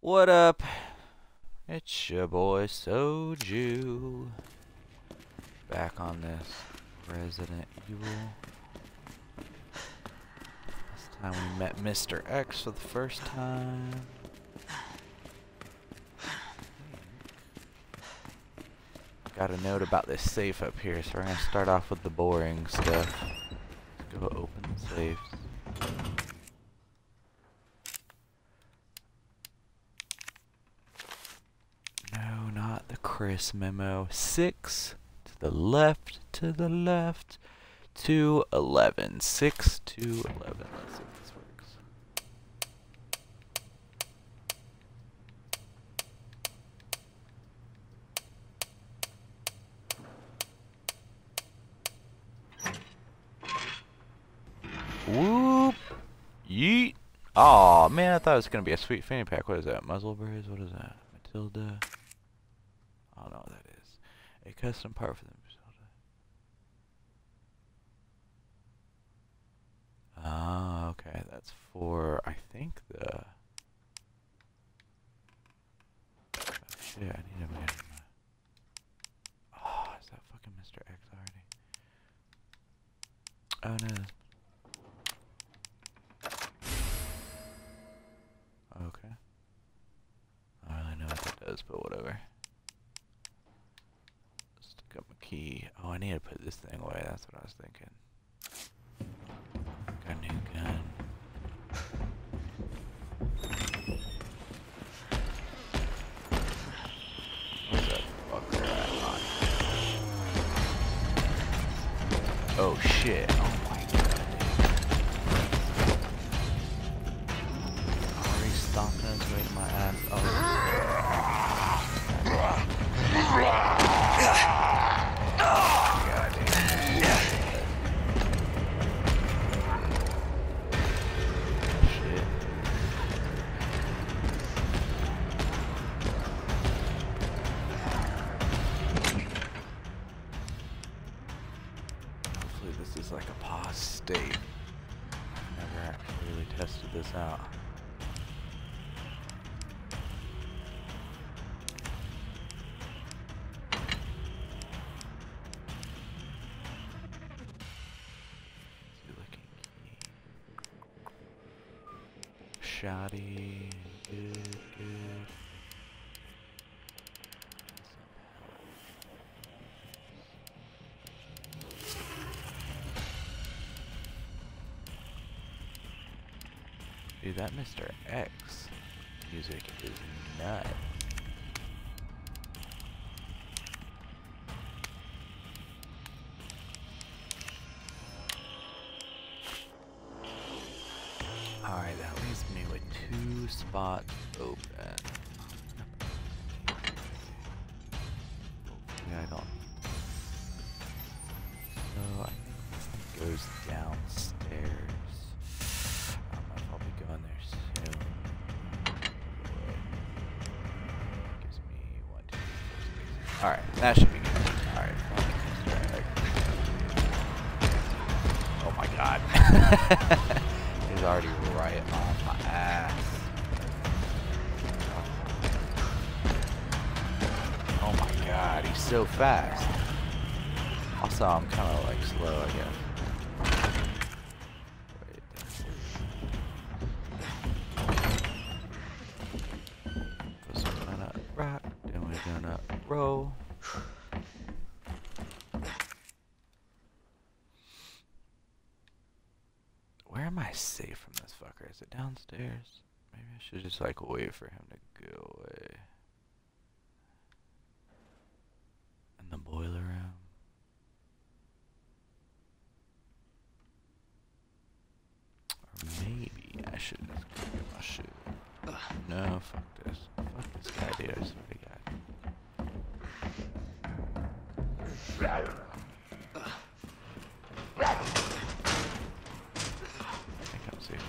What up? It's your boy Soju. Back on this Resident Evil. This time we met Mr. X for the first time. Got a note about this safe up here, so we're gonna start off with the boring stuff. Let's go open the safes. No, not the Chris memo. 6 to the left, 2, 11. 6 to 11. Let's see if this works. Whoop! Yeet! Aw, man, I thought it was gonna be a sweet fanny pack. What is that? Muzzle berries? What is that? Matilda? I don't know what that is. A custom part for them. Ah, okay. That's for, I think, the... Oh, shit, I need a man. Oh, is that fucking Mr. X already? Oh, no. Okay. I don't really know what that does, but whatever. Stick up my key. Oh, I need to put this thing away. That's what I was thinking. Got a new gun. Where's that fucker at? Oh shit. Oh my god. Already stomping his way to my ass. Oh. Like a pause state. Never actually really tested this out. Shoddy, good. Dude, that Mr. X music is nuts. Alright, that leaves me with 2 spots open. Yeah, I don't. So, I think this thing goes downstairs. Going there soon. Gives me 1, 2, 3, 4 spaces. Alright, that should be good. Alright. Oh my god. He's already right on my ass. Oh my god, he's so fast. Also, I'm kind of like slow, I guess. Roll. Where am I safe from this fucker? Is it downstairs? Maybe I should just like wait for him to go away. In the boiler room. Or maybe I should just go get my shit. No, fuck this. Fuck this guy, dude. I swear to God. I think I'm safe.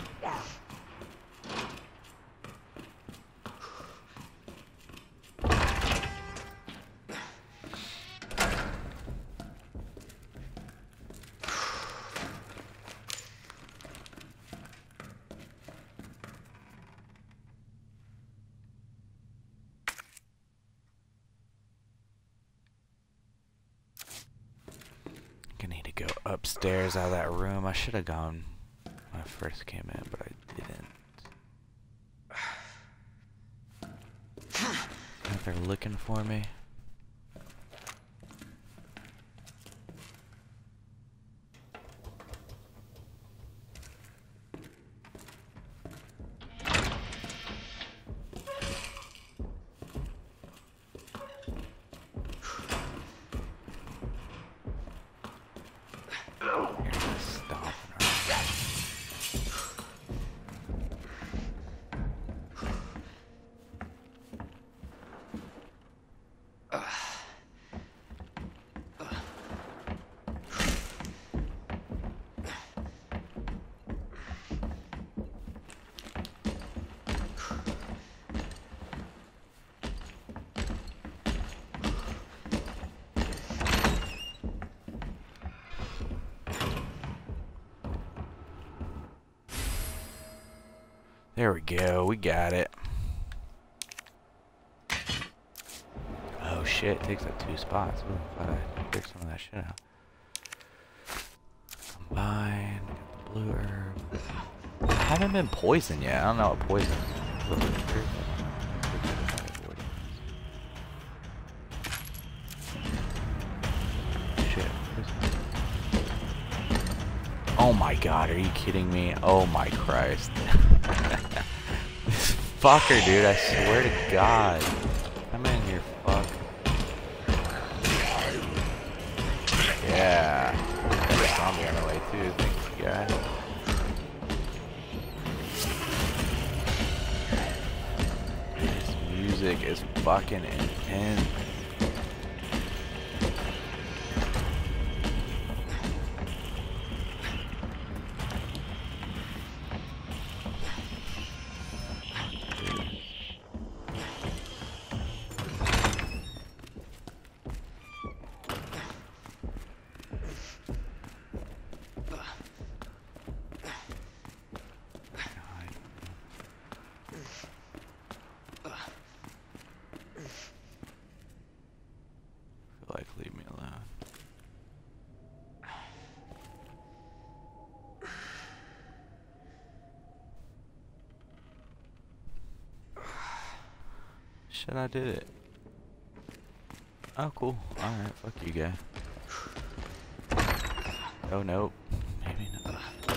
go upstairs out of that room. I should have gone when I first came in, but I didn't. They're looking for me. There we go, we got it. Oh shit, it takes up 2 spots. Ooh, glad I picked some of that shit out. Combine, get the blue herb. I haven't been poisoned yet. I don't know what poison is. Shit. Oh my god, are you kidding me? Oh my Christ. This fucker, dude, I swear to God. Come in here, fuck. Yeah. There's a zombie on the way too, thanks guy. This music is fucking intense. Leave me alone. Shit, I did it. Oh, cool. Alright, fuck you, guy. Oh, nope. Maybe not.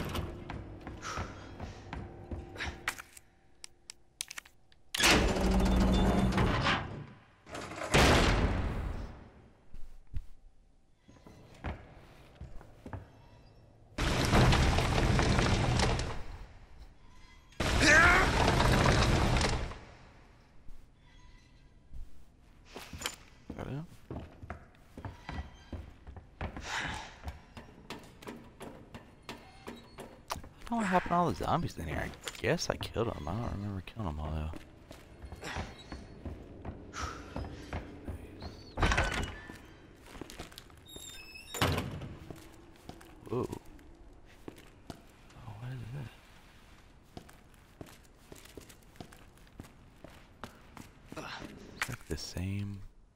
I don't know what happened to all the zombies in here. I guess I killed them. I don't remember killing them all though. Ooh. Oh, what is this? It's like the same.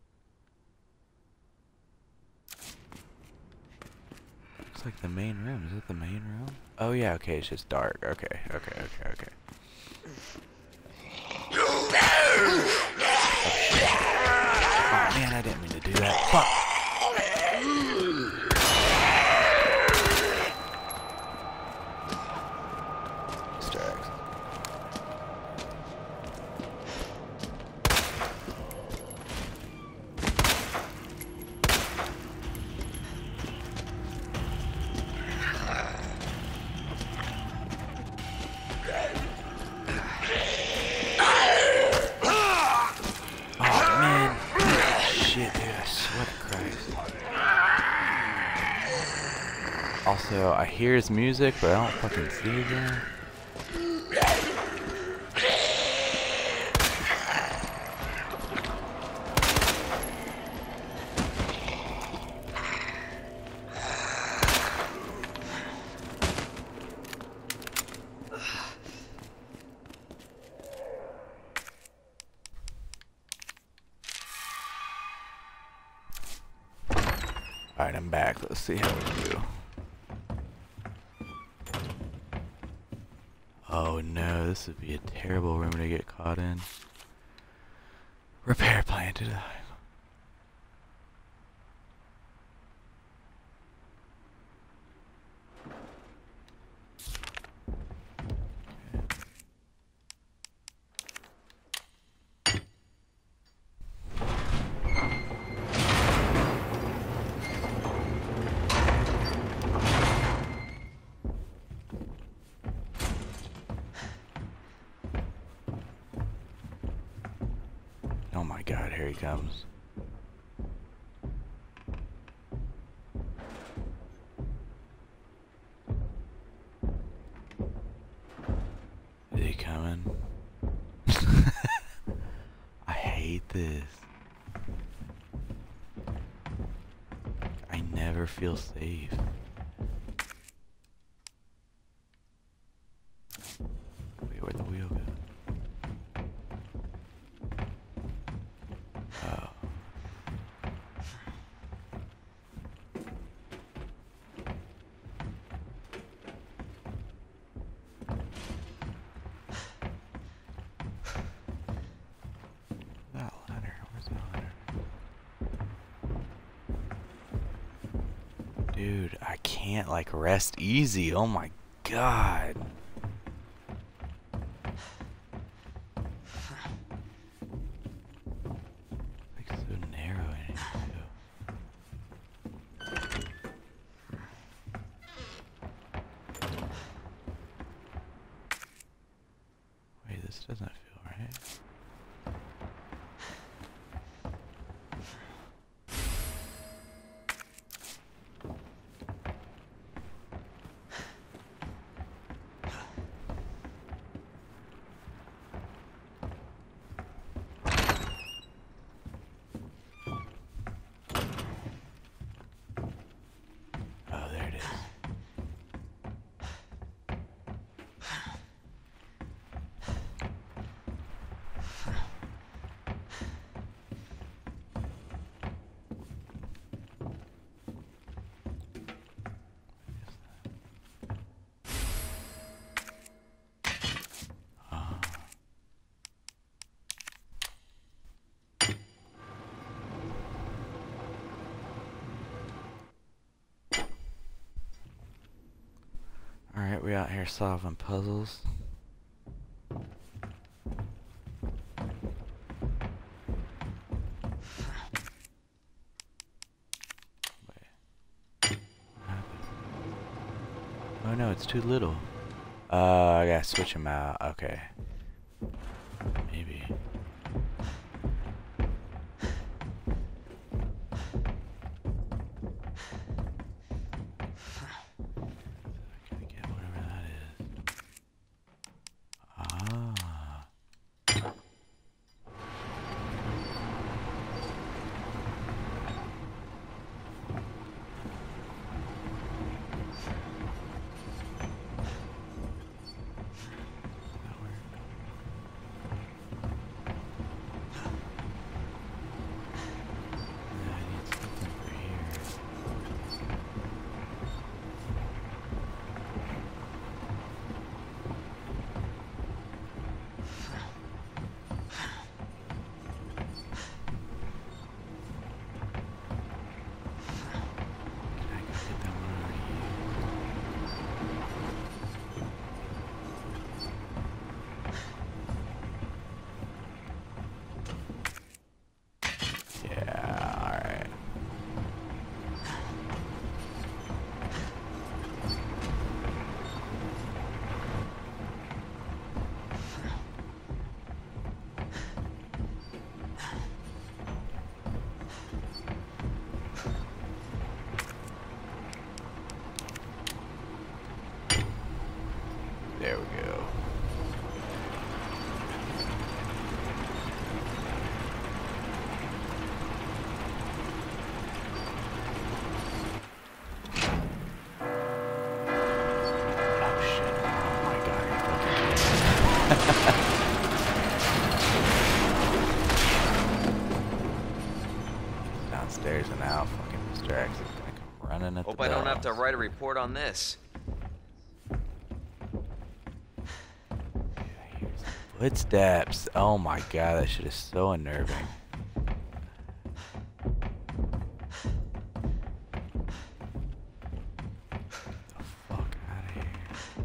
Looks like the main room. Is it the main room? Oh yeah, okay, it's just dark. Okay. Oh man, I didn't mean to do that. Fuck! Distracts. Also, I hear his music, but I don't fucking see it there. Alright, I'm back. Let's see how we do. Oh no, this would be a terrible room to get caught in. Repair plan to die. Oh my god, here he comes. Is he coming? I hate this. I never feel safe. Wait, where'd the wheel go? Oh. That ladder, where's the ladder? Dude, I can't like rest easy. Oh my god. Like so narrow in it too. Wait, this doesn't feel right. Oh, there it is. Ah. Alright, we out here solving puzzles. Wait. What happened? Oh no, it's too little. I gotta switch them out. Okay. Maybe. I gotta get whatever that is. Ah. That work? Yeah, I need something for here. Can I go get that one already used? Yeah, alright. There we go. Oh shit. Oh my god, you're fucking kidding me. Downstairs and out. now fucking Mr. X is gonna come running at Hope the I don't have to bells. write a report on this. Footsteps. Oh my god, that shit is so unnerving. The fuck out of here.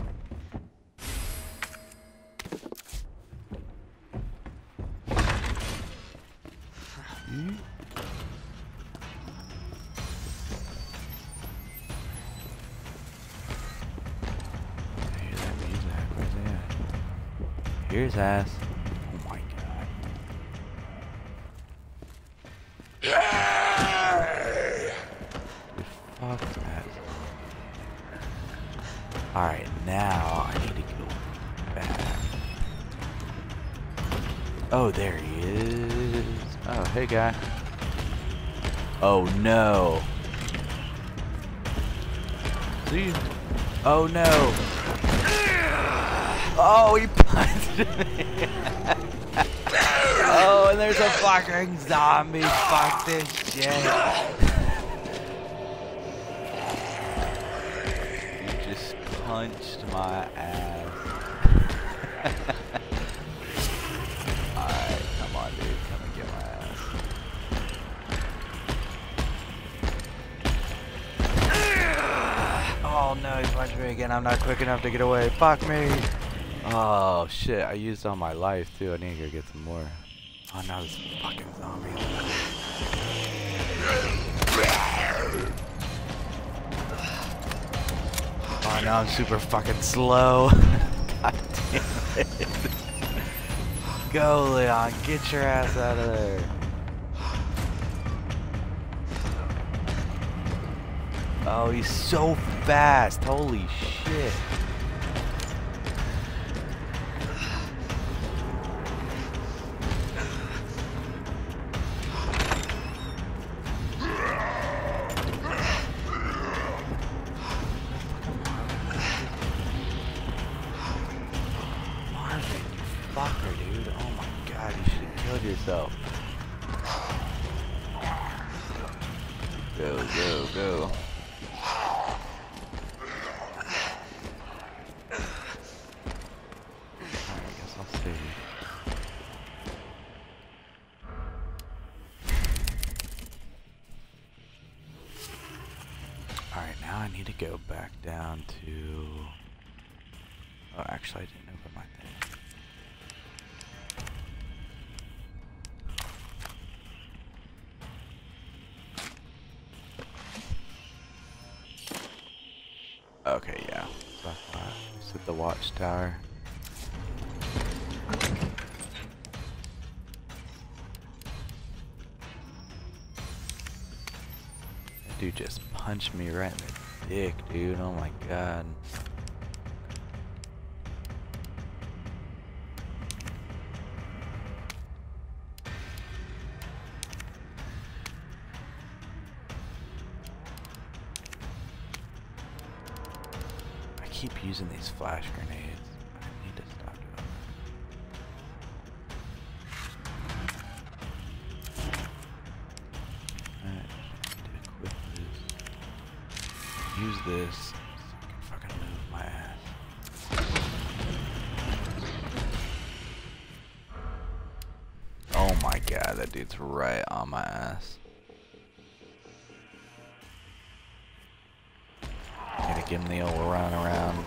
I hear that music. Where's it at? Here's ass. Oh my god. Dude, fuck that. Alright, now I need to go back. Oh, there he is. Oh, hey guy. Oh no. See? Oh no. Oh, he punched me. Oh, and there's a fucking zombie. Fuck this shit. You just punched my ass. Alright, come on, dude. Come and get my ass. Oh no, he punched me again. I'm not quick enough to get away. Fuck me. Oh shit, I used all my life too. I need to go get some more. Oh no, this fucking zombie. Oh no, I'm super fucking slow. God damn it. Go, Leon, get your ass out of there. Oh, he's so fast. Holy shit. Fucker, dude. Oh my god, you should have killed yourself. Go, go, go. Alright, I guess I'll save. Alright, now I need to go back down to... Oh, actually I didn't open my thing. Okay, yeah. So it's at the watchtower. That dude just punched me right in the dick, dude. Oh my god. I keep using these flash grenades. I need to stop doing that. Alright, I need to equip this. Use this so I can fucking move my ass. Oh my god, that dude's right on my ass. Gotta give him the old run around.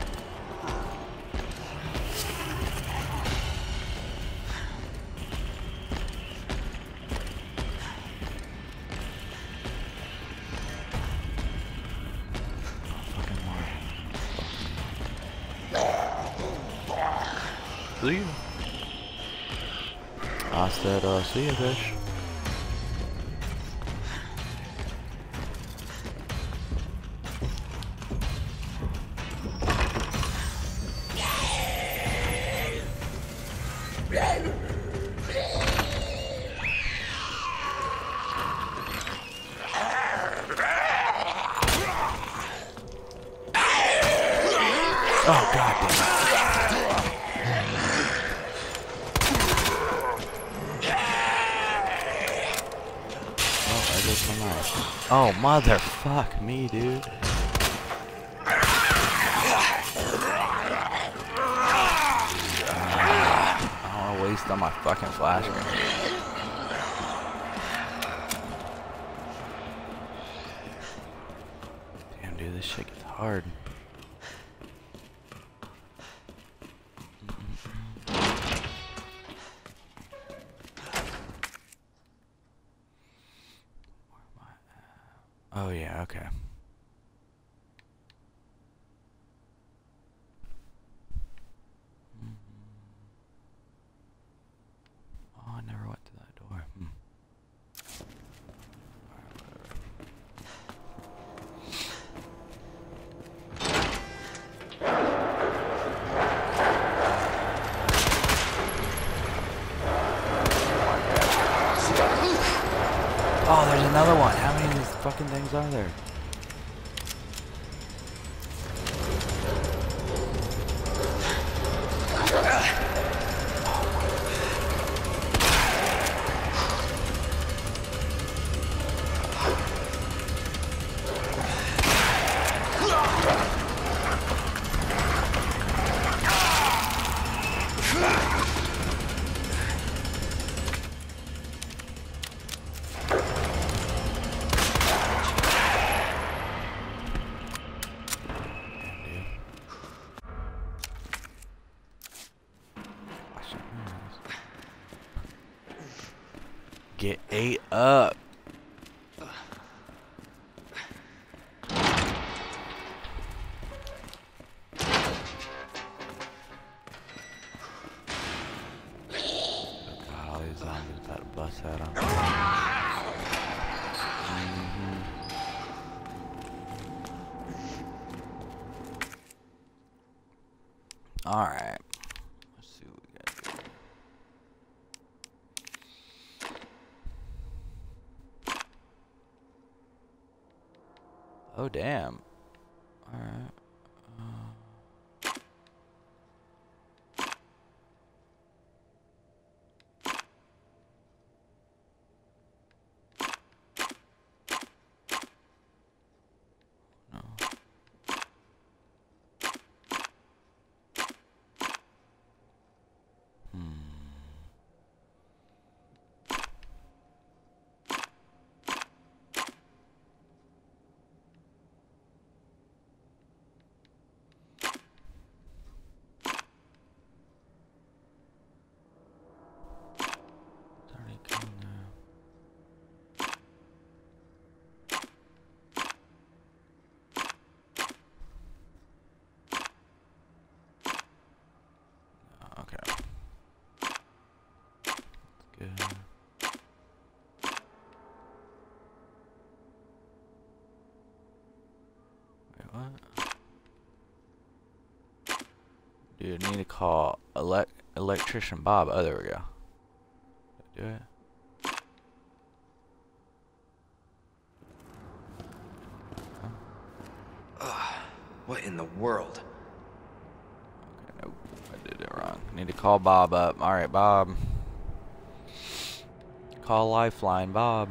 See you. I said, see you, fish. Oh, god damn it. Oh, I just went out. Oh, motherfuck me, dude. I don't want to waste on my fucking flash grenade. Damn, dude, this shit gets hard. Oh yeah, okay. Oh, I never went to that door. Oh, there's another one. How many of these fucking things are there? Get ate up. God, all these zombies about to bust out on me. Alright. Let's see what we got here. Oh, damn. Alright. No. It's already gone now. Okay. That's good. Wait, what? Dude, I need to call Electrician Bob. Oh, there we go. Did I do it? What in the world? Okay, nope. I did it wrong. I need to call Bob up. Alright, Bob. Call Lifeline, Bob.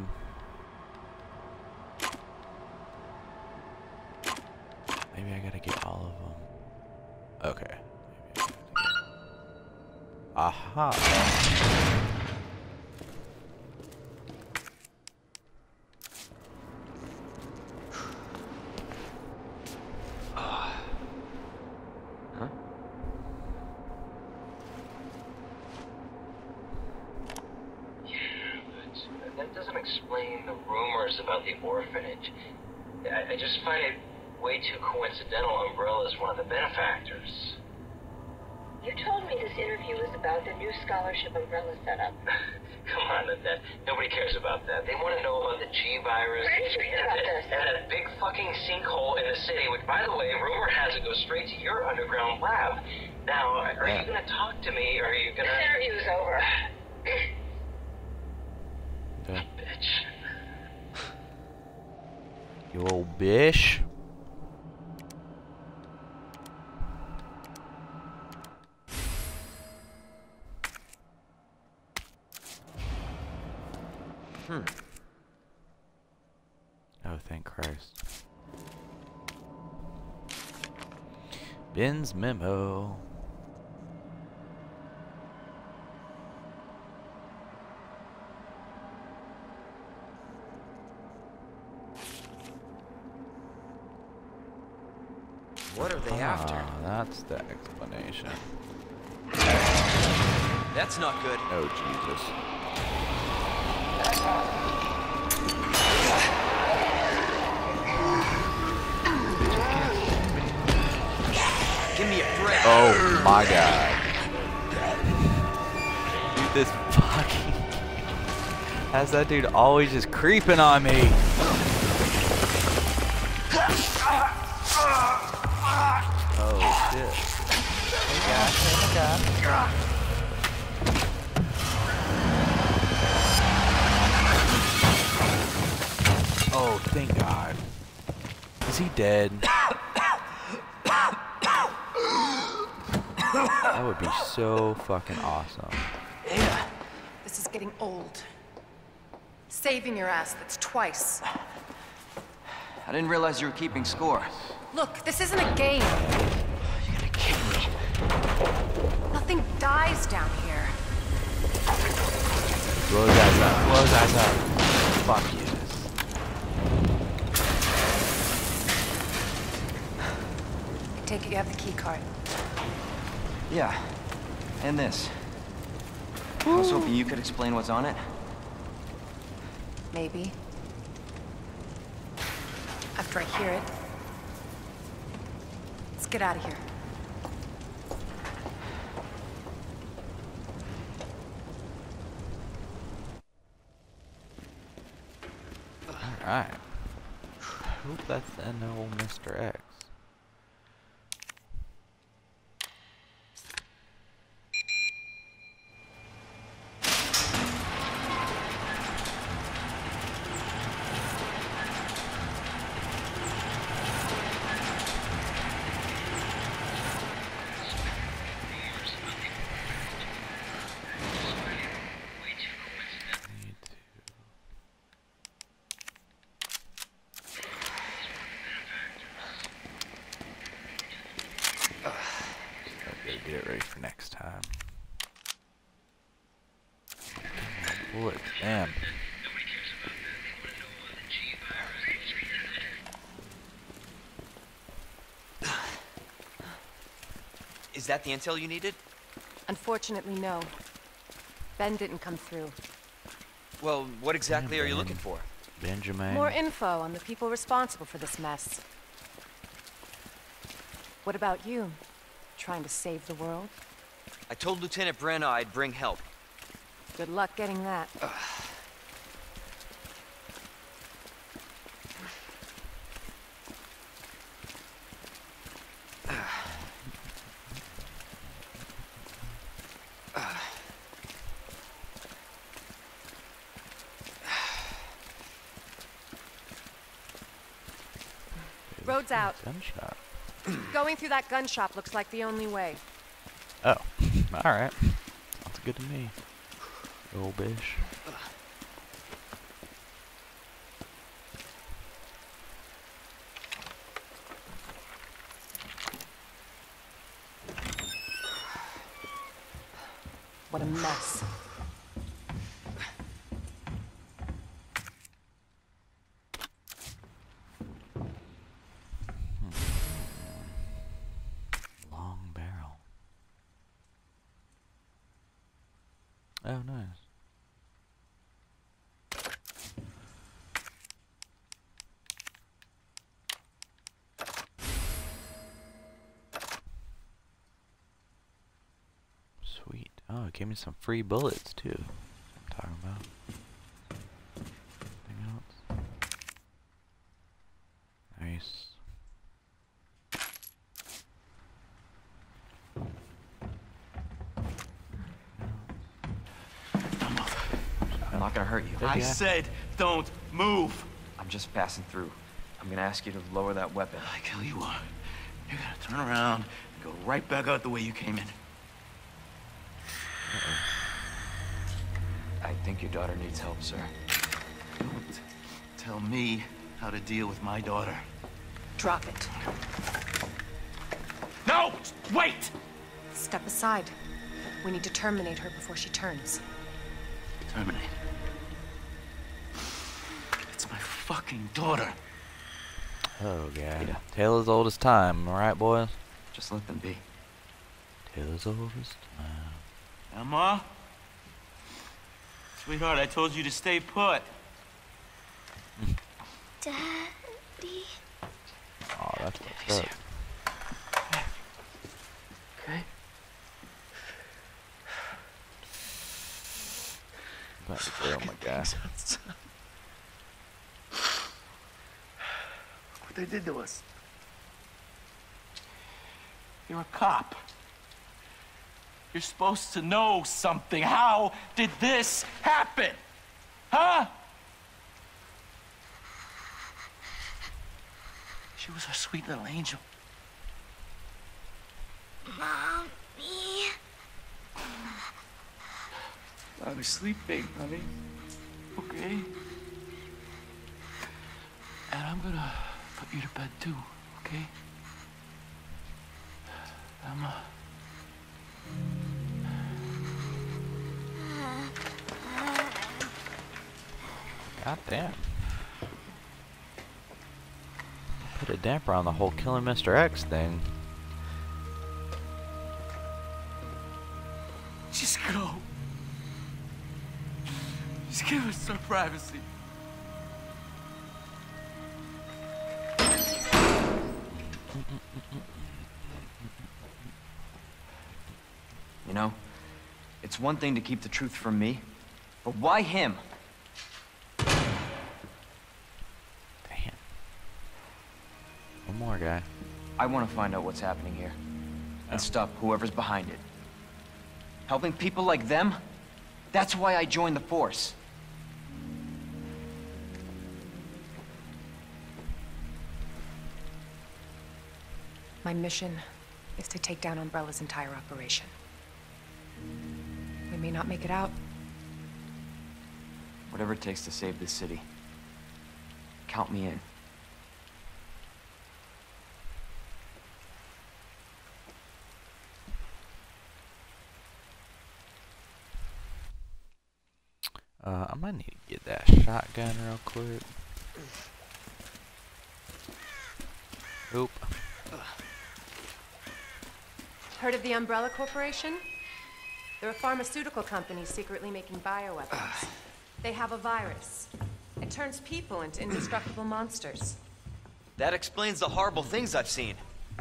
Maybe I gotta get all of them. Okay. Aha. Huh? Yeah, but that doesn't explain the rumors about the orphanage. I just find it way too coincidental Umbrella's one of the benefactors. You told me this interview was about the new scholarship Umbrella set up. Come on, that nobody cares about that. They want to know about the G virus Where did you hear about this? and that big fucking sinkhole in the city, which, by the way, rumor has it goes straight to your underground lab. Now, are you gonna talk to me, or are you gonna? This interview's over. Okay. Bitch. You old bitch. Oh, thank Christ. Ben's memo. What are they after? That's the explanation. That's not good. Oh, Jesus. Give me a break. Oh my God. Dude, this fucking... How's that dude always just creeping on me? Oh shit. Oh my God. Oh, thank God. Is he dead? That would be so fucking awesome. This is getting old. Saving your ass, that's twice. I didn't realize you were keeping score. Look, this isn't a game. You're gonna kill me. Nothing dies down here. Blow his eyes out. Blow his eyes out. Fuck yes. I take it you have the key card. Yeah. And this. I was hoping you could explain what's on it. Maybe. After I hear it. Let's get out of here. Alright. I hope that's the end of old Mr. X. Get it ready for next time. Bullets, damn. Is that the intel you needed? Unfortunately, no. Ben didn't come through. Well, what exactly are you Ben. looking for? Benjamin. More info on the people responsible for this mess. What about you? Trying to save the world? I told Lieutenant Brenna I'd bring help. Good luck getting that. Road's out. Gunshot. Going through that gun shop looks like the only way. Oh, alright. Sounds good to me. Old bish. What a mess. Long barrel. Oh, nice. Sweet. Oh, it gave me some free bullets too. That's what I'm talking about. Anything else? Nice. I'm not gonna hurt you. I said, don't move. I'm just passing through. I'm gonna ask you to lower that weapon. I tell you what, you're gonna turn around and go right back out the way you came in. I think your daughter needs help, sir. Don't tell me how to deal with my daughter. Drop it. No! Wait! Step aside. We need to terminate her before she turns. Terminate. It's my fucking daughter. Oh, God. Yeah. Tale as old as time, alright, boys? Just let them be. Tale as old as time. Emma? Sweetheart, I told you to stay put. Daddy. Oh, that's what's up. Okay. About to kill my guy. Look what they did to us. You're a cop. You're supposed to know something. How did this happen? Huh? She was our sweet little angel. Mommy. I was sleeping, honey. Okay? And I'm gonna put you to bed too, okay? Emma. God damn. Put a damper on the whole killing Mr. X thing. Just go. Just give us some privacy. You know, it's one thing to keep the truth from me, but why him? Damn. One more guy. I want to find out what's happening here. And stop whoever's behind it. Helping people like them? That's why I joined the Force. My mission is to take down Umbrella's entire operation. We may not make it out. Whatever it takes to save this city. Count me in. I might need to get that shotgun real quick. Oop. Heard of the Umbrella Corporation? They're a pharmaceutical company secretly making bioweapons. They have a virus. It turns people into indestructible monsters. That explains the horrible things I've seen.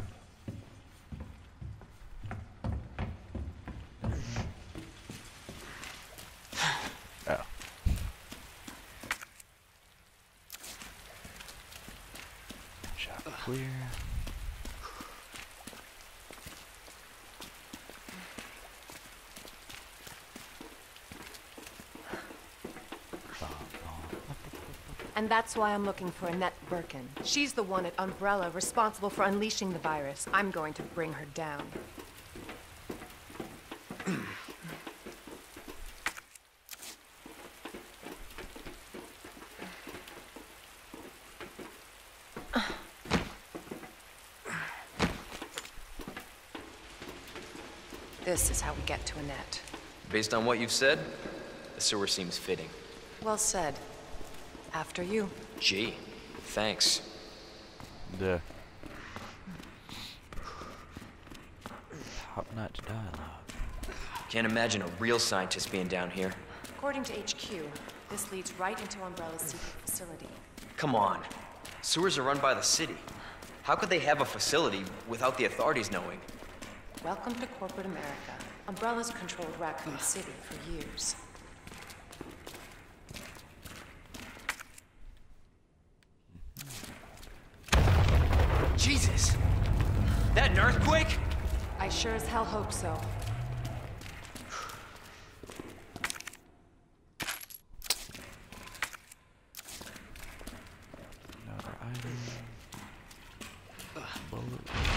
Oh. Shot clear. And that's why I'm looking for Annette Birkin. She's the one at Umbrella responsible for unleashing the virus. I'm going to bring her down. This is how we get to Annette. Based on what you've said, the sewer seems fitting. Well said. After you. Gee, thanks. The top-notch dialogue. Can't imagine a real scientist being down here. According to HQ, this leads right into Umbrella's secret facility. Come on. Sewers are run by the city. How could they have a facility without the authorities knowing? Welcome to corporate America. Umbrella's controlled Raccoon City for years. Jesus! That an earthquake? I sure as hell hope so. Another item. Bullet.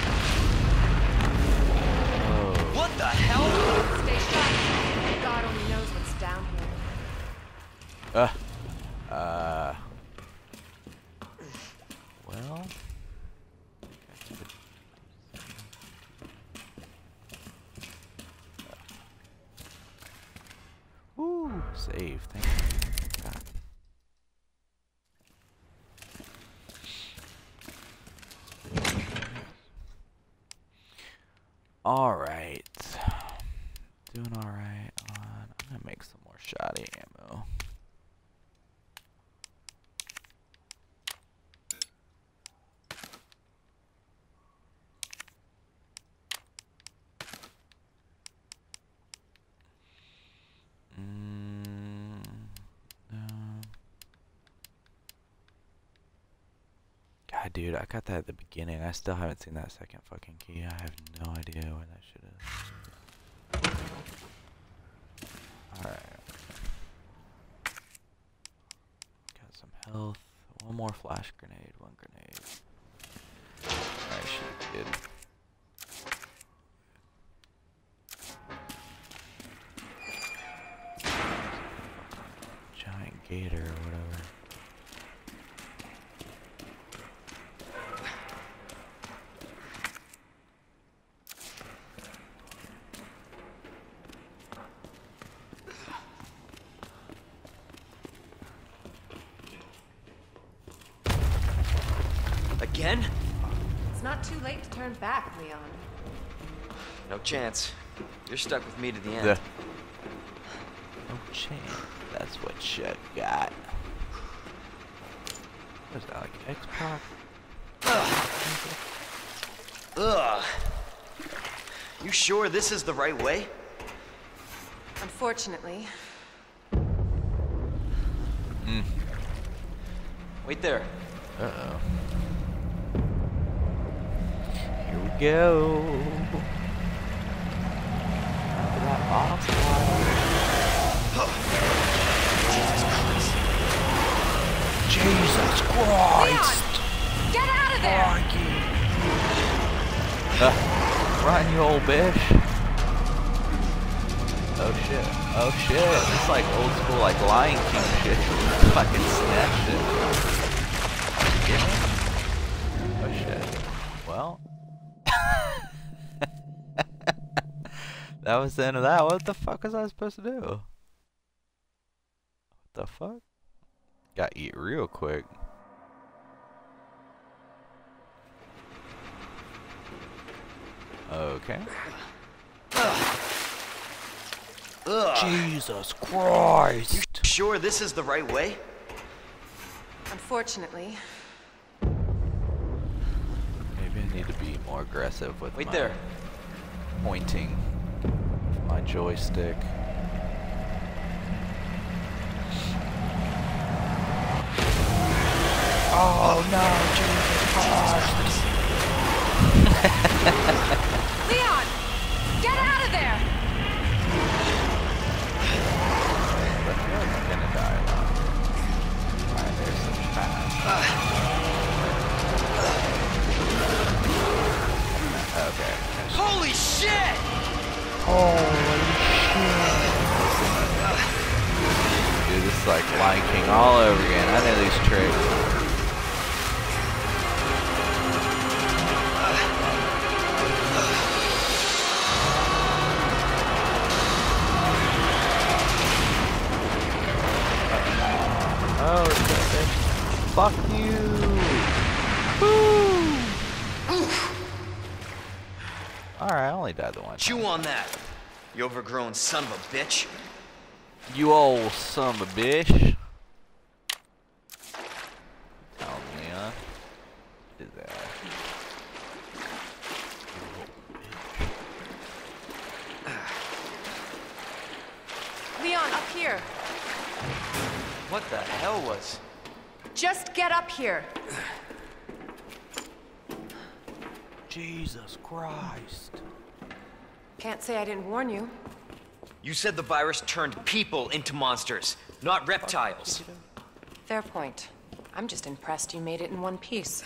What the hell? Stay sharp. God only knows what's down here. Well. Ooh, save. Thank you. God. Alright. Doing alright on. I'm gonna make some more shoddy ammo. God, dude, I got that at the beginning. I still haven't seen that second fucking key. I have no idea where that shit is. Alright. Got some health. One more flash grenade. One grenade. Alright, should be good. Giant gator or whatever. Again? It's not too late to turn back, Leon. No chance. You're stuck with me to the end. No chance. That's what you got. What is that, like X-Pac? Ugh. You sure this is the right way? Unfortunately. Wait there. Uh-oh. Here we go. Look at that bottom slide. Jesus Christ! Leon! Get out of there! Run, you old bitch. Oh shit. Oh shit. It's like old school, like Lion King shit. Fucking snatched it. Get me? Oh shit. Well. That was the end of that. What the fuck was I supposed to do? What the fuck? Got eat real quick. Okay. Jesus Christ! You sure this is the right way? Unfortunately. Maybe I need to be more aggressive with Wait my there. pointing with my joystick. Oh no, Jesus Christ! Leon! Get out of there! I feel like I'm gonna die a lot. Alright, there's some path. Okay. Holy shit! Holy shit! Dude, this is like Lion King all over again. I know these tricks. Oh, it's gonna say, fuck you! Woo! Alright, I only died the one time. Chew on that, you overgrown son of a bitch. You old son of a bitch. Tell me, huh? What is that? Leon, up here. What the hell was? Just get up here. Jesus Christ. Can't say I didn't warn you. You said the virus turned people into monsters, not reptiles. Fair point. I'm just impressed you made it in one piece.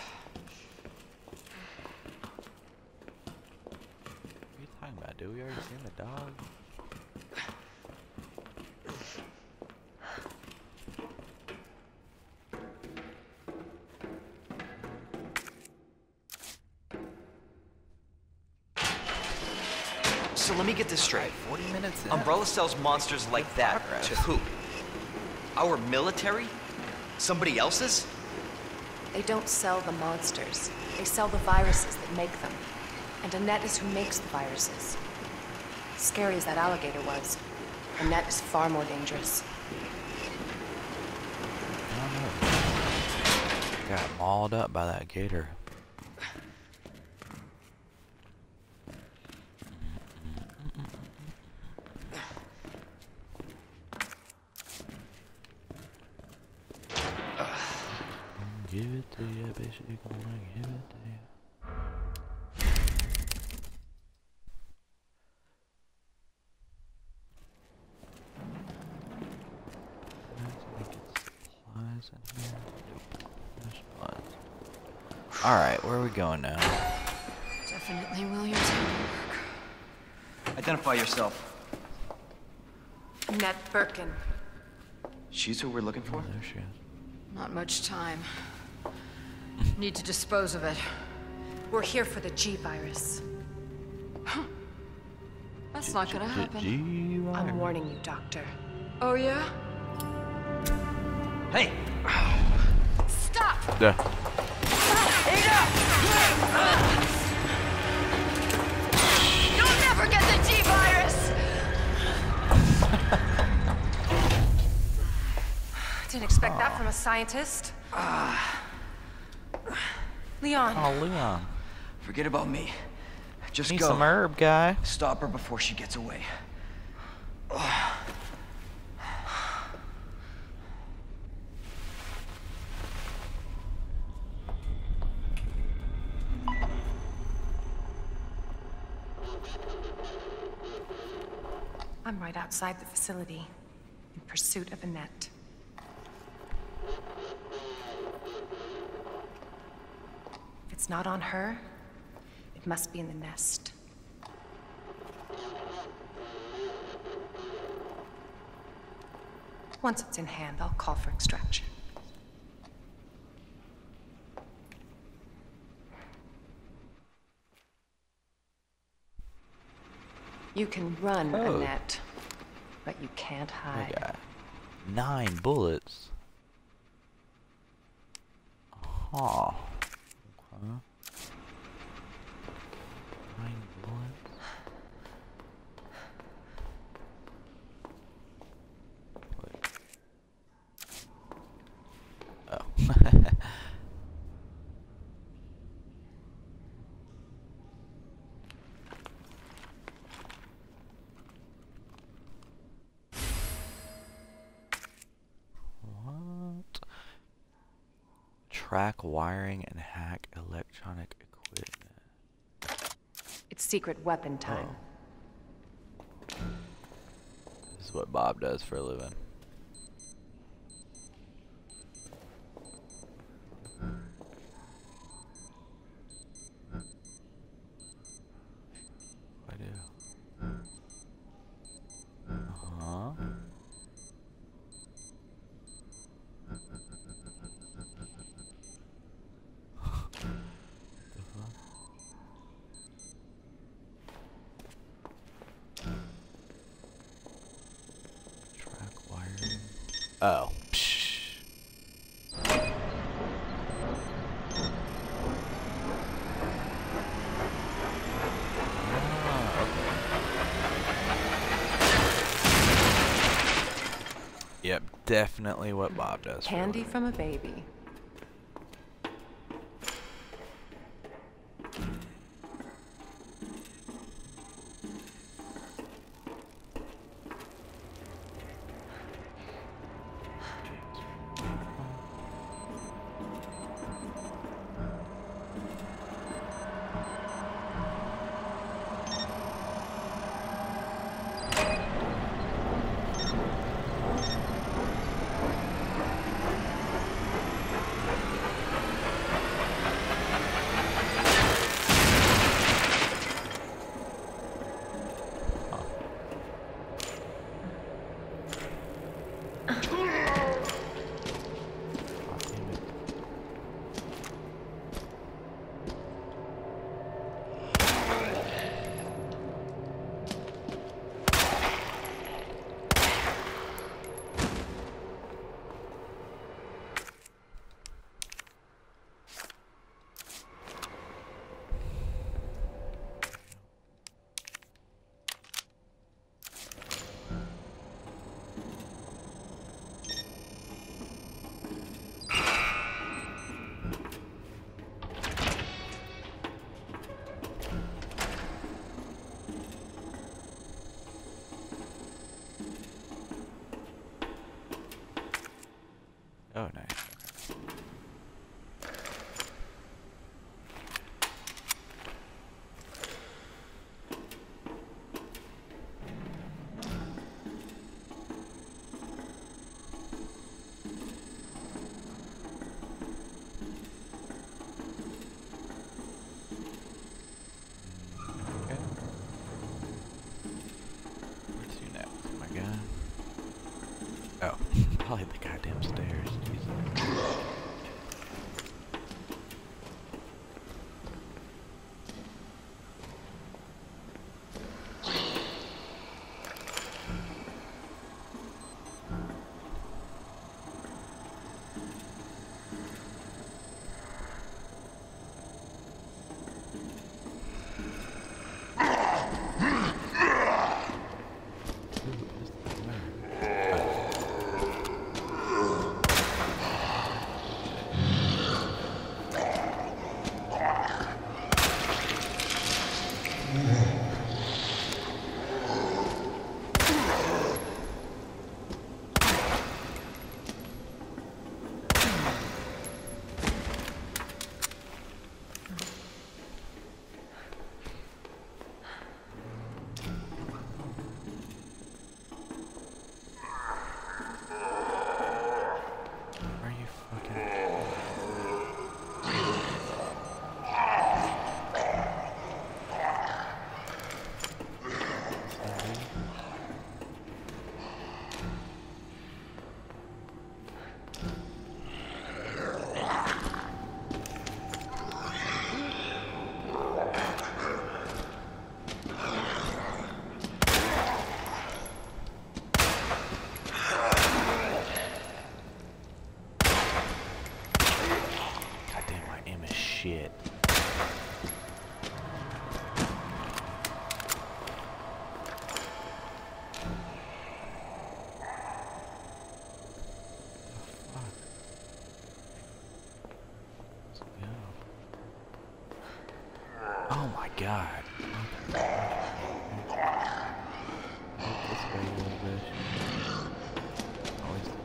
What are you talking about, dude? We already seen the dog. So let me get this straight. 40 minutes in. Umbrella sells monsters like that progress. to who? Our military? Somebody else's? They don't sell the monsters. They sell the viruses that make them. And Annette is who makes the viruses. Scary as that alligator was, Annette is far more dangerous. I don't know. Got mauled up by that gator. Give it to you, bitch. You gonna give it to you. Supplies in here. Nope. No supplies. Alright, where are we going now? Definitely Williams' homework. Identify yourself. Annette Birkin. She's who we're looking for? There she is. Not much time. Need to dispose of it. We're here for the G-Virus. That's not gonna happen. I'm warning you, Doctor. Oh, yeah? Hey! Stop! Duh. You'll never get the G-Virus! Didn't expect that from a scientist. Leon. Oh, Leon. Forget about me. Just Need go. some herb, guy. Stop her before she gets away. I'm right outside the facility, in pursuit of Annette. If it's not on her, it must be in the nest. Once it's in hand, I'll call for extraction. You can run, Annette, but you can't hide. I got 9 bullets. Huh. Okay. 9 bullets. Wait. Oh. What? Track wiring and hack electronic equipment. It's secret weapon time. This is what Bob does for a living. I do. Uh-huh. Track wiring. Oh. Psh. Ah, okay. Yep, definitely what Bob does. for a Candy living. from a baby. shit. Oh my god. This way a little bit. Always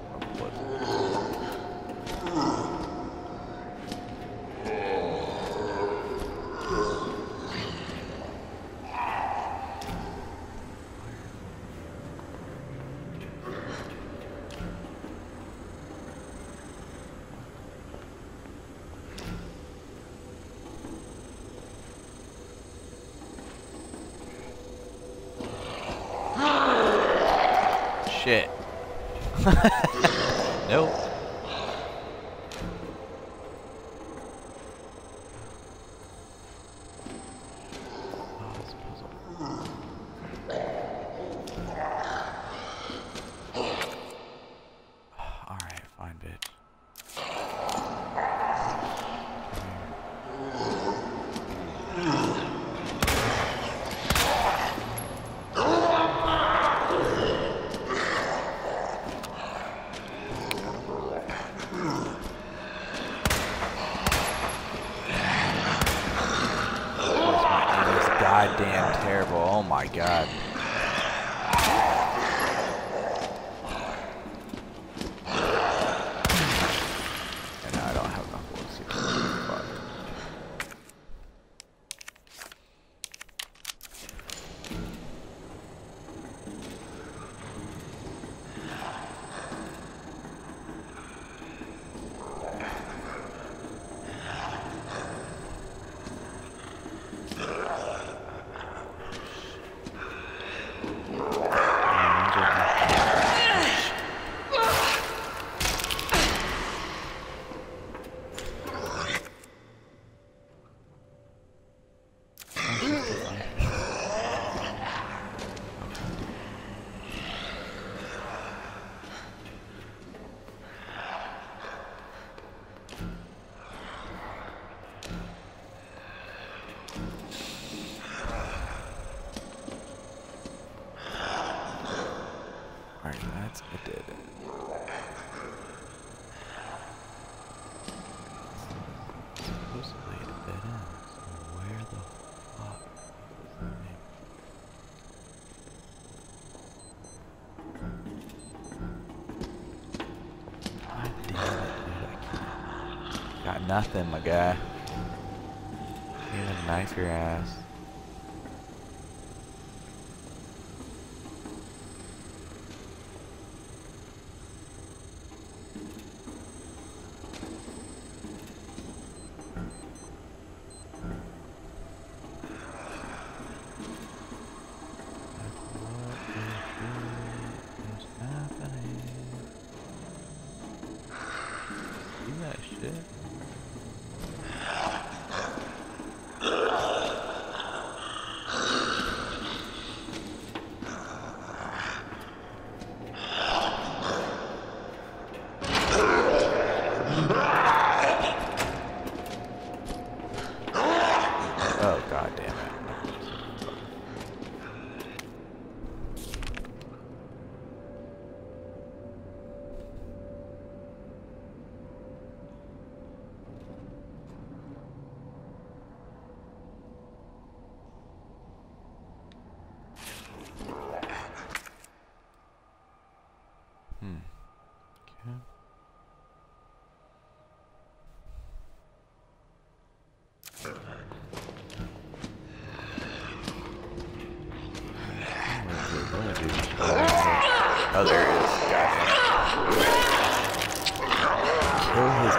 shit. Nope. Oh, this puzzle. Alright, fine, bitch. Goddamn terrible. Oh my god. And now I don't have enough bullets to kill him. Fuck. Alright, that's a dead end. Supposedly a dead end. So where the fuck is the name? God damn it, dude, I can't. Got nothing, my guy. Can't even knife your ass. Oh, god damn it. Okay. Oh, there it is. Got him. Kill his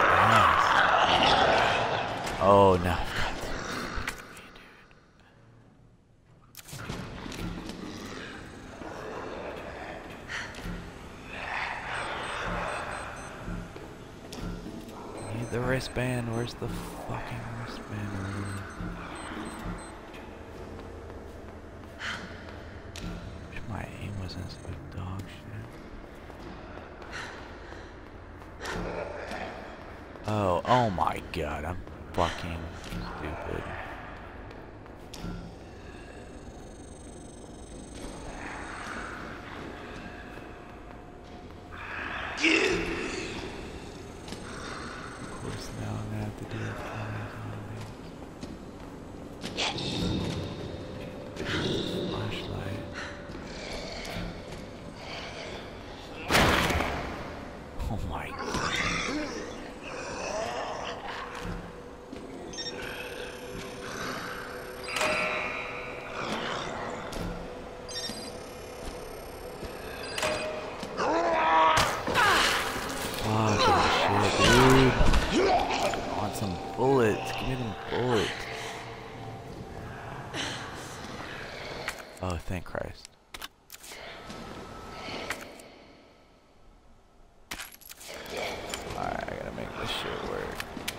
ass. Oh, no. I need the wristband. Where's the fucking wristband? My aim wasn't so dog shit. Oh my god, I'm fucking stupid. Of course, now I'm gonna have to do it. Flashlight. Oh my god. Bullets. Give me them bullets. Oh, thank Christ. Alright, I gotta make this shit work.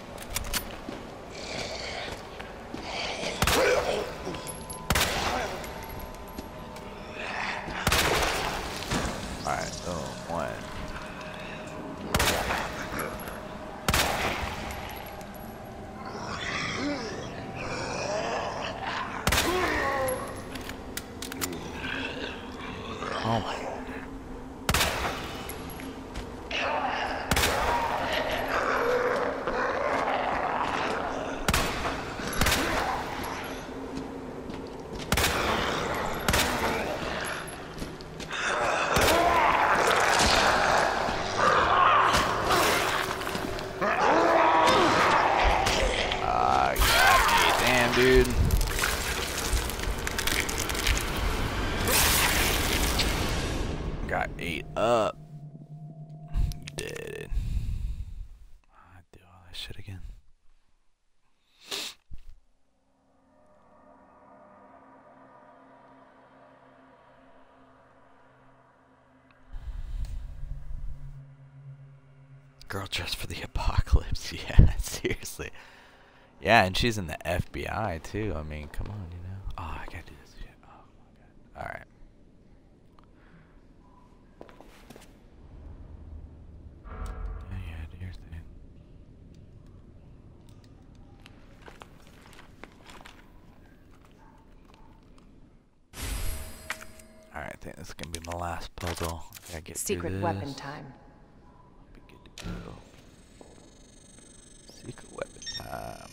Alright, boom, one. Oh my god. Damn, dude. Got 8 up. You did. I do all that shit again. Girl dressed for the apocalypse. Yeah, seriously. Yeah, and she's in the FBI too. I mean, come on, you know. Oh, I gotta do this shit. Oh my god. Alright. Yeah, do your thing. Alright, I think this is gonna be my last puzzle. I gotta get through Secret this. weapon time. Be good to go. Secret weapon time.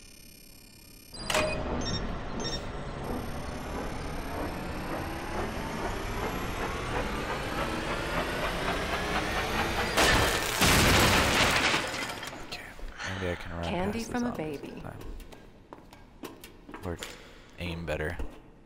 Maybe I can run Candy past from the a zombies baby. sometime. Or aim better.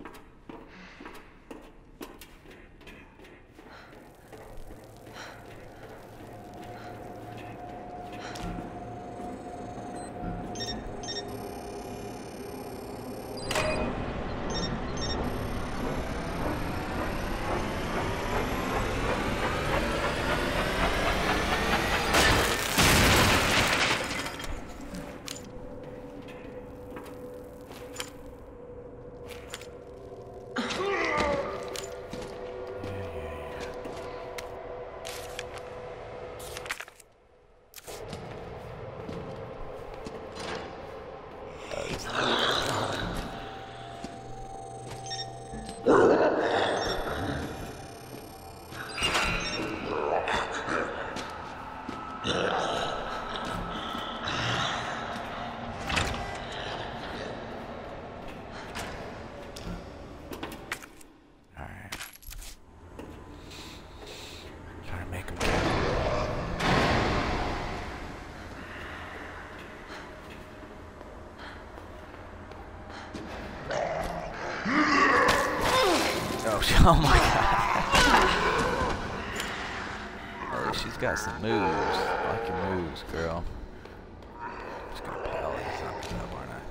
Oh my god. Oh, she's got some moves. I like your moves, girl. I'm just gonna pile these up, aren't I?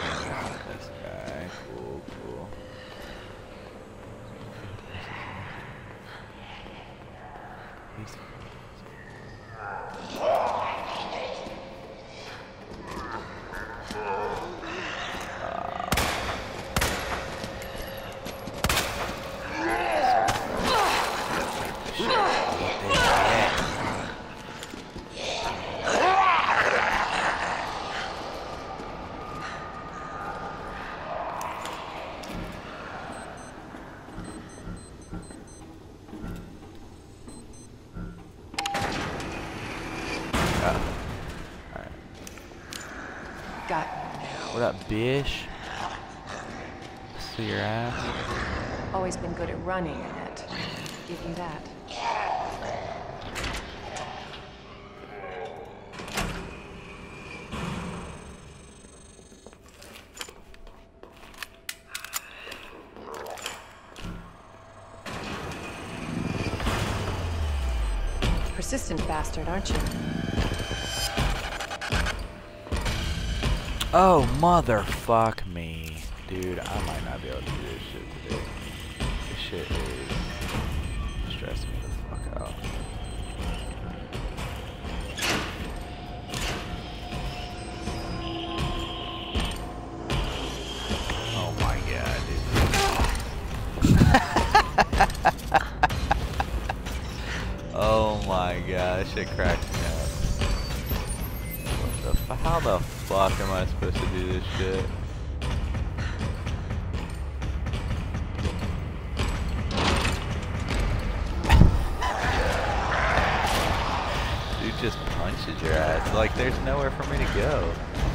This guy, cool, cool. He's Got what up, bish? See your ass. always been good at running, Annette. Give you that. Persistent bastard, aren't you? Oh, motherfuck me. Dude, I might not be able to do this shit today. This shit is stressing me the fuck out. Oh my god, dude. Oh my god, that shit cracks me up. How the fuck am I supposed to do this shit? Dude just punches your ass. Like, there's nowhere for me to go.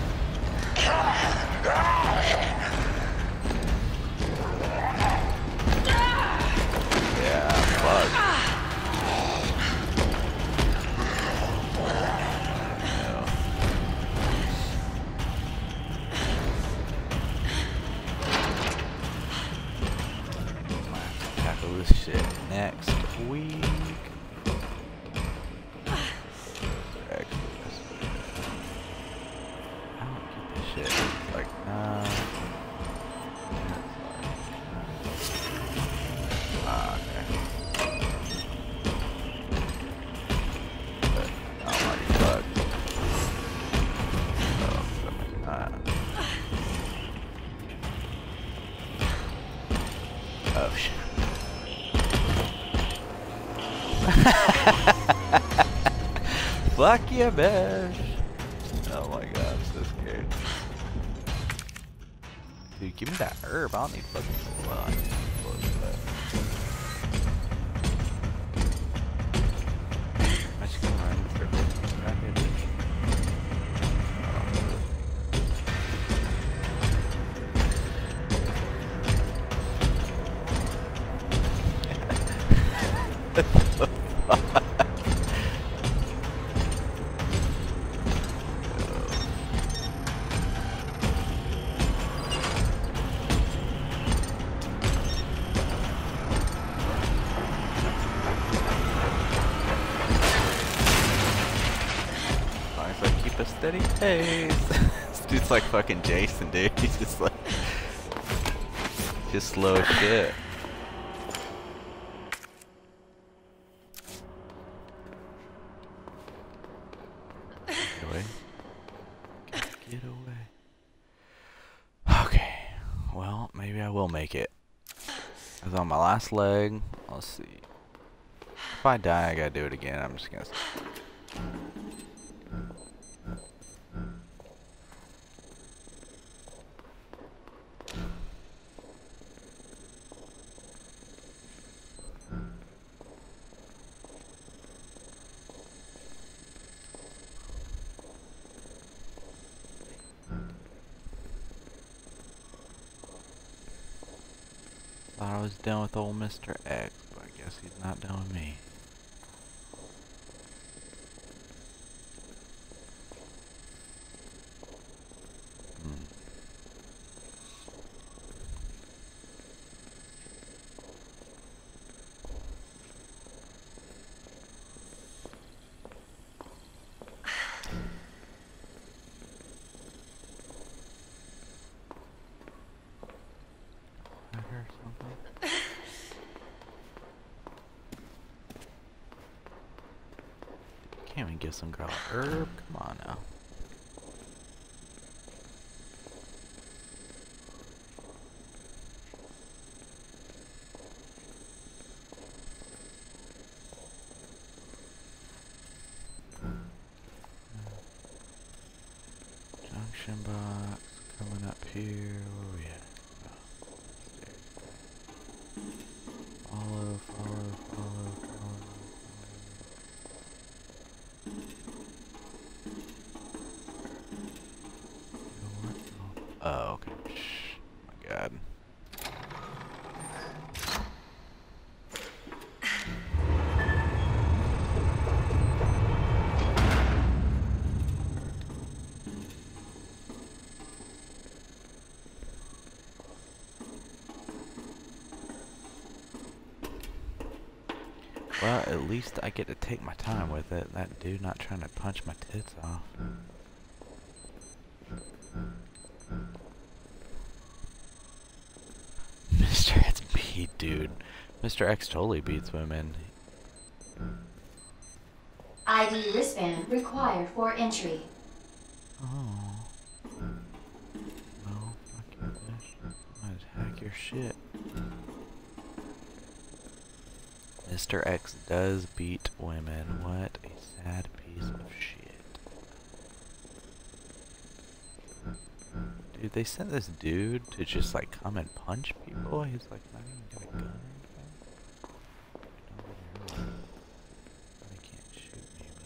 Yeah, fuck. This shit next week. I don't get this shit. Like, okay. But, oh my fuck. Oh shit. Fuck yeah, bitch. Oh my god, I'm so scared. Dude, give me that herb. I don't need fucking blood. I just gonna run in circles. Right here, bitch. Steady pace. This dude's like fucking Jason, dude. He's just like, just slow as shit. Get away. Get away. Okay. Well, maybe I will make it. I was on my last leg. Let's see. If I die, I gotta do it again. I'm just gonna. Thought I was done with old Mr. X, but I guess he's not done with me. or something. Can't even give some girl a herb. Come on now. Junction box coming up here. Where we at? Follow, follow, follow, follow. Oh, okay. My God. Well, at least I get to take my time with it. That dude not trying to punch my tits off. Mr. X beat, dude. Mr. X totally beats women. ID wristband required for entry. Oh. No, fuck you, bitch. I'm gonna hack your shit. Mr. X does beat women. What a sad piece of shit. Dude, they sent this dude to just like come and punch people. He's like not even got a gun or anything. They can't shoot me,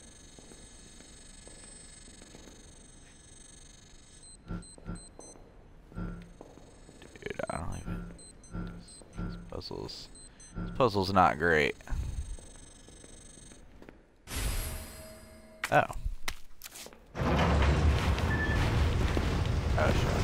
but dude, I don't even. This puzzles. This puzzle's not great. Oh. Oh, shit.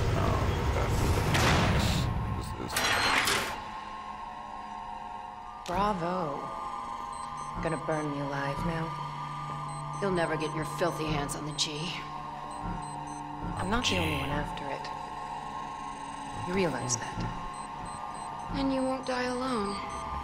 Bravo. Gonna burn me alive now. You'll never get your filthy hands on the G. I'm not the only one after it. You realize that? And you won't die alone.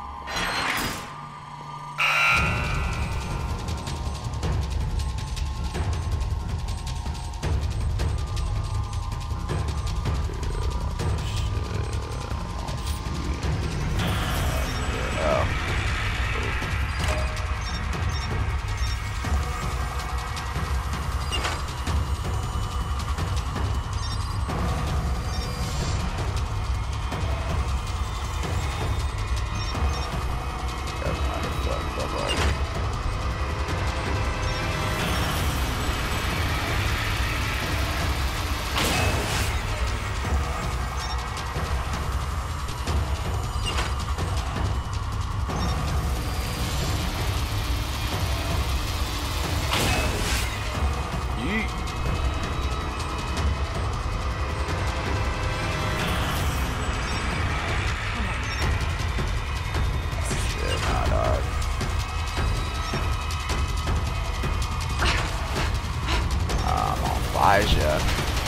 Elijah.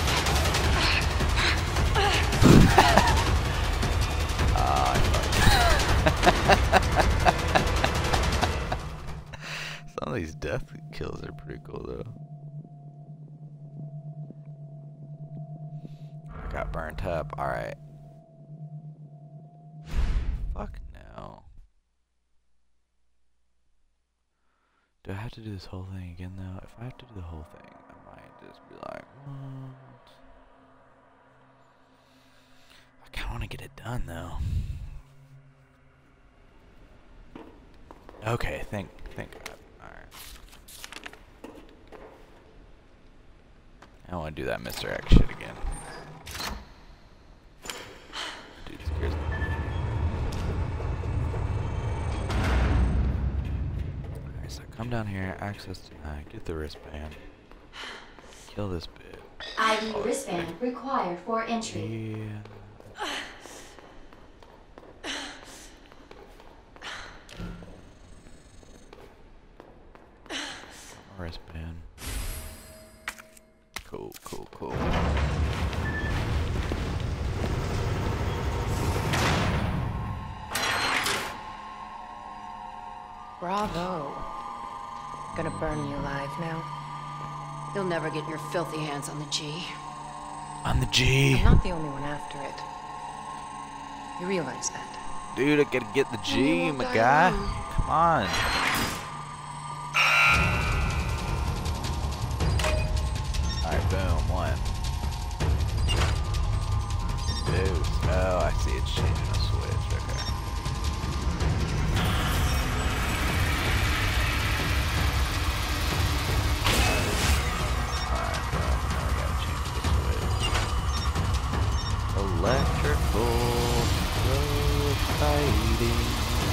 Some of these death kills are pretty cool though. I got burnt up. Alright. Fuck no. Do I have to do this whole thing again though? If I have to do the whole thing, I might just be like, what? I kinda wanna get it done though. Okay, thank God. Alright. I don't wanna do that Mr. X shit again. Dude scares me. Alright, so come down here, access denied, get the wristband. Kill this bit. ID wristband required for entry. Yeah. Wristband. Cool, cool, cool. Bravo. Gonna burn you alive now. You'll never get your filthy hands on the G. On the G. I'm not the only one after it. You realize that? Dude, I gotta get the G, my guy. Come on. Alright, boom, one. Boost. Oh, I see it's changing a switch. Okay. Alright, well, now we gotta change the switch. Electrical. So exciting.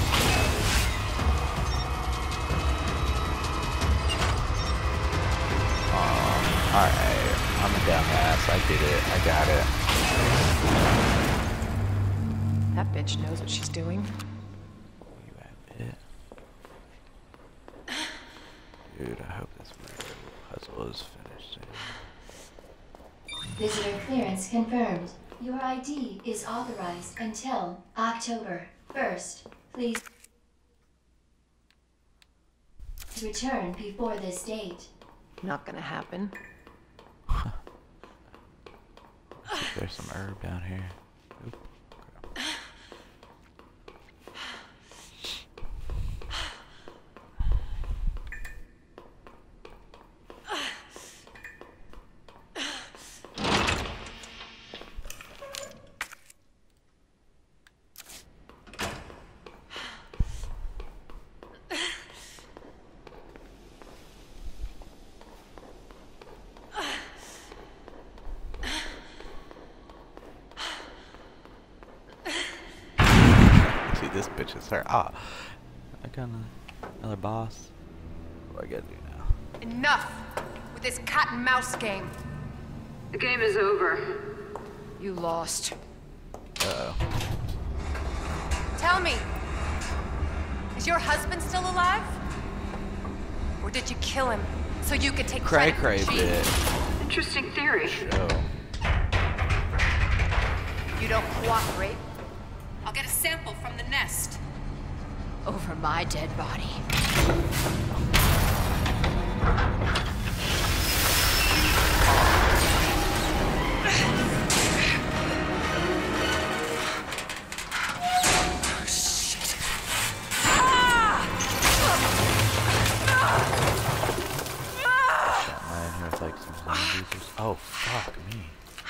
Alright, I'm a dumbass. I did it. I got it. That bitch knows what she's doing. You have it. Dude, I hope this puzzle is finished soon. Visitor clearance confirmed. Your ID is authorized until October 1st. Please return before this date. Not gonna happen. There's some herb down here. Oop. Okay. This bitch is her. Ah, I got another boss. What do I gotta do now? Enough with this cat and mouse game. The game is over. You lost. Uh-oh. Tell me, is your husband still alive? Or did you kill him so you could take Cray credit for Cray cheating? bit. Interesting theory. Show. You don't cooperate. I'll get a sample from the nest. Over my dead body. Oh, fuck me.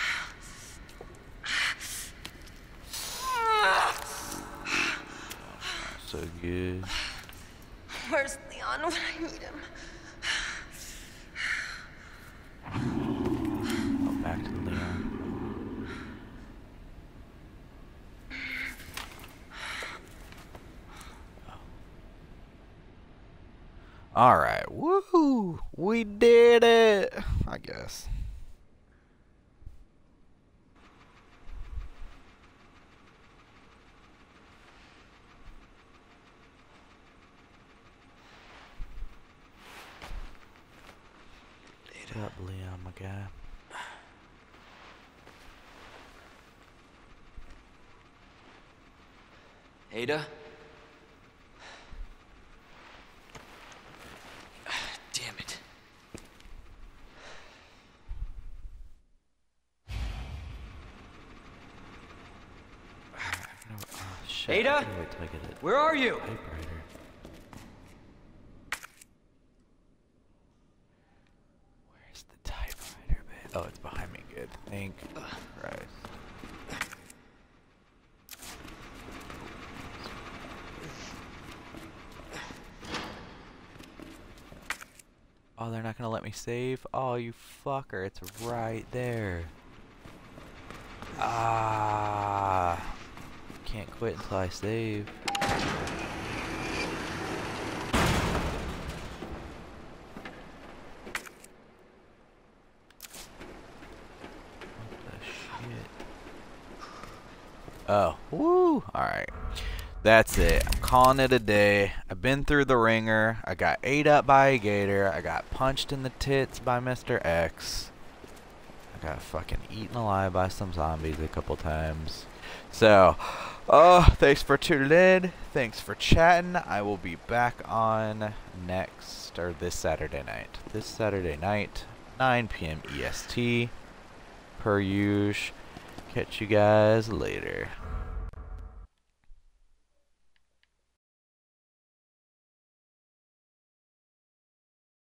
So good. Where's Leon when I need him? Oh, back to Leon. Oh. Alright, woohoo! We did it! I guess. Up, Leon, my guy. Ada? Damn it. Shit, Ada? wait till I get it. Where are you? Typewriter. Where's the typewriter, man? Oh, it's behind me. Good. Thank Christ. Oh, they're not gonna let me save? Oh, you fucker. It's right there. Ah. Can't quit until I save. What the shit? Oh, woo! Alright. That's it. I'm calling it a day. I've been through the ringer. I got ate up by a gator. I got punched in the tits by Mr. X. I got fucking eaten alive by some zombies a couple times. So, thanks for tuning in. Thanks for chatting. I will be back on this Saturday night. This Saturday night, 9 p.m. EST. Per usual. Catch you guys later.